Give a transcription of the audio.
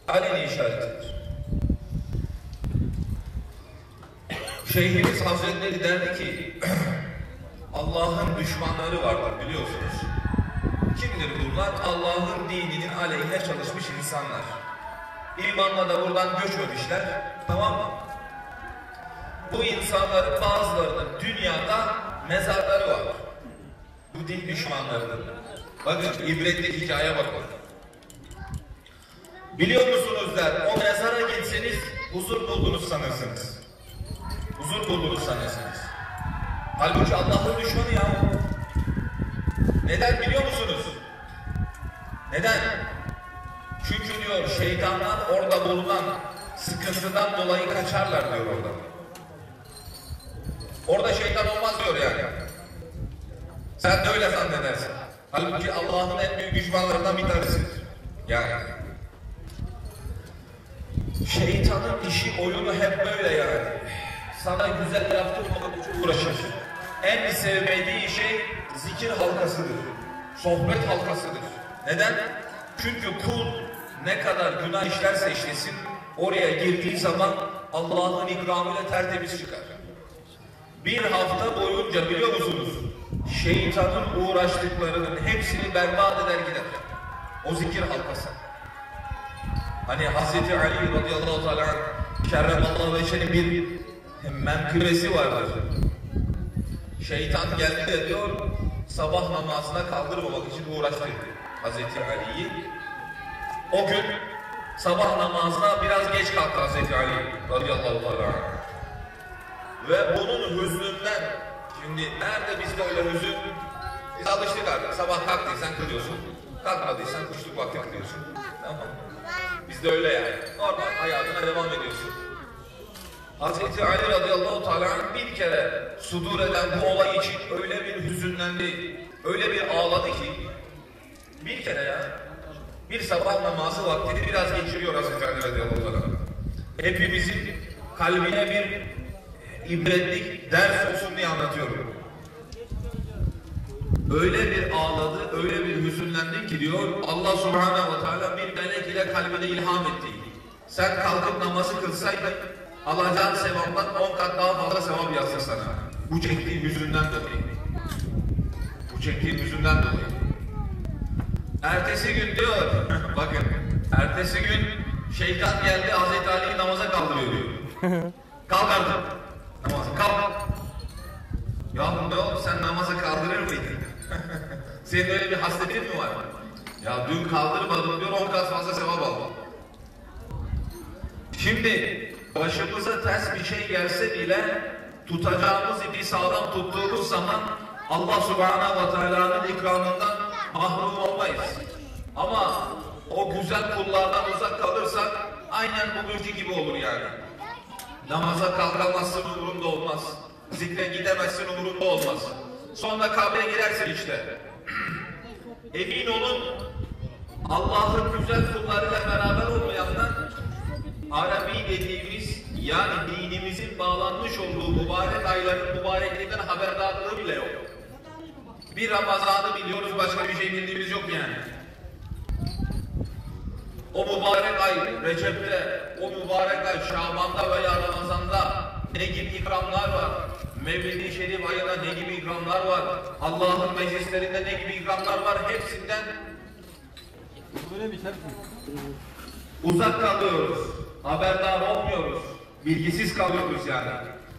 aleni işaretidir. Şeyhimiz Hazretleri derdi ki Allah'ın düşmanları vardır biliyorsunuz. Kimdir bunlar? Allah'ın dininin aleyhine çalışmış insanlar. İmanla da buradan göçmemişler. Tamam mı? Bu insanların bazılarının dünyada mezarları var. Bu din düşmanlarıdır. Bakın ibretli hikaye bakın. Biliyor musunuz der, o mezara gitseniz huzur buldunuz sanırsınız. Huzur buldunuz sanırsınız. Halbuki Allah'ın düşmanı ya. Neden biliyor musunuz? Neden? Çünkü diyor şeytanlar orada bulunan sıkıntıdan dolayı kaçarlar diyor orada. Orada şeytan olmaz diyor yani. Sen de öyle zannedersin. Halbuki Allah'ın en büyük düşmanlarından bir tanesidir. Yani. Şeytanın işi oyunu hep böyle yani. Sana güzel yaptırmamak için uğraşır. En sevmediği şey zikir halkasıdır. Sohbet halkasıdır. Neden? Çünkü kul ne kadar günah işlerse işlesin, oraya girdiği zaman Allah'ın ikramıyla tertemiz çıkar. Bir hafta boyunca biliyor musunuz? Şeytanın uğraştıklarının hepsini berbat eder gider. O zikir halkası. Hani Hazreti Ali radıyallahu teala kerremallahu veçhe'nin bir menkıbesi vardır. Şeytan geldi de diyor sabah namazına kaldırmamak için uğraştı Hazreti Ali'yi. O gün sabah namazına biraz geç kalktı Hazreti Ali radıyallahu teala. Ve bunun hüznünden, şimdi nerede bizde öyle hüzün? Biz alıştık artık. Sabah kalktıysan kılıyorsun, kalkmadıysan kuşluk vakti kılıyorsun. Tamam mı? Bizde öyle yani. Normal hayatına devam ediyorsun. Hazreti Ali radıyallahu teala bir kere sudur eden bu olay için öyle bir hüzünlendi, öyle bir ağladı ki bir kere ya, bir sabah namazı vaktini biraz geçiriyor Hazreti Ali radıyallahu teala. Hepimizin kalbine bir ibretlik ders olsun diye anlatıyorum. Öyle bir ağladı, öyle bir hüzünlendi ki diyor Allah subhanahu ve teala bir melek ile kalbine ilham etti. Sen kalkıp namazı kılsaydın alacağın sevaptan 10 kat daha fazla sevap yazsın sana. Bu çektiğin hüzünden dolayı. Bu çektiğin hüzünden dolayı. Ertesi gün diyor, bakın, ertesi gün şeytan geldi Hazreti Ali'yi namaza kaldırıyor diyor. Kalk artık. Namaza kalk. Ya ne oğlum sen namaza kaldırır mıydın? Senin öyle bir hasletin mi var? Ya dün kaldırmadım diyor 10 kat fazla sevap aldım. Şimdi başımıza ters bir şey gelse bile tutacağımız ipi sağlam tuttuğumuz zaman Allah subhanahu ve teala'nın ikramından mahrum olmayız. Ama o güzel kullardan uzak kalırsak aynen bugünkü gibi olur yani. Namaza kalkamazsın umurunda olmaz. Zikre gidemezsin umurunda olmaz. Sonra kabre girersin işte. Emin olun Allah'ın güzel kullarıyla beraber olmayanlar Arabi dediğimiz yani dinimizin bağlanmış olduğu mübarek ayların mübarekliğinden haberdarlığı bile yok. Bir Ramazan'ı biliyoruz başka bir şey bildiğimiz yok yani. O mübarek ay Recep'te, o mübarek ay Şaban'da veya Ramazan'da ne gibi ikramlar var? Mevlid-i Şerif ayında ne gibi ikramlar var? Allah'ın meclislerinde ne gibi ikramlar var? Hepsinden uzak kalıyoruz. Haberdar olmuyoruz. Bilgisiz kalıyoruz yani.